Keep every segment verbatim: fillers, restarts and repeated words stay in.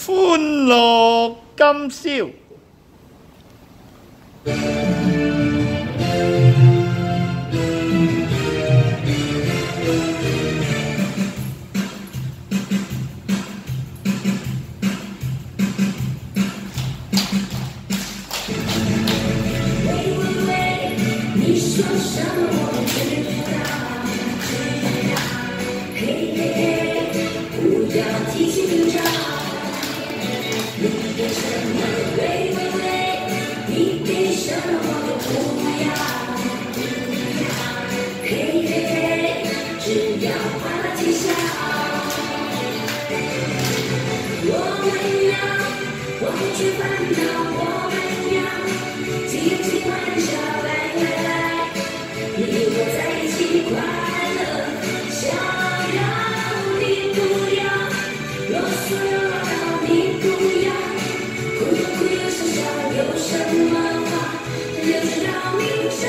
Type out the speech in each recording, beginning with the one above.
欢乐今宵。 你说什么我不知道，知道，嘿嘿嘿，不要提心吊胆。你给什么？喂喂喂，你给什么我都不要，不要，嘿嘿嘿，只要快乐天下。我们要忘却烦恼，我们要尽情欢笑，来来来。你我在一起快乐，想要你不要啰嗦又唠叨，你不要哭又哭又笑笑，有什么话留着到明朝。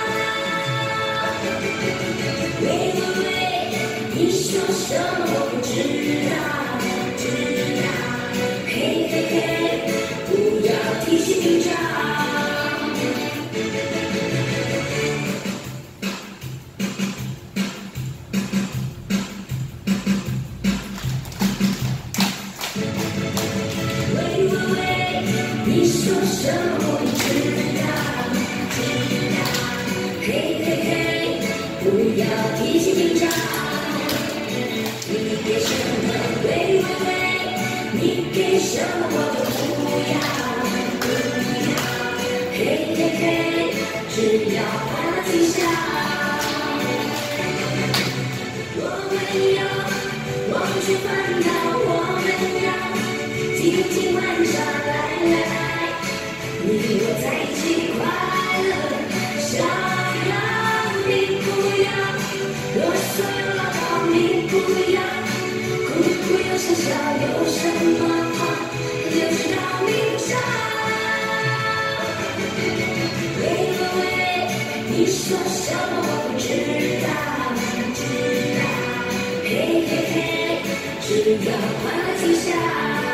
喂喂喂，你说什么我不知道，知道，嘿嘿嘿，不要提心吊胆。你说什么我不知道，知道，嘿嘿嘿，不要提心吊胆。你给什么？喂喂喂，你给什么我都不要，不要，嘿嘿嘿，只要快乐天下。我们要忘却烦恼，我们要尽情欢笑，来来来。你我在一起快乐，想要你不要啰嗦又唠叨，你不要哭哭又笑笑，有什么话留着到明朝。喂喂喂，你说什么我不知道，知道，嘿嘿嘿，只要快乐天下。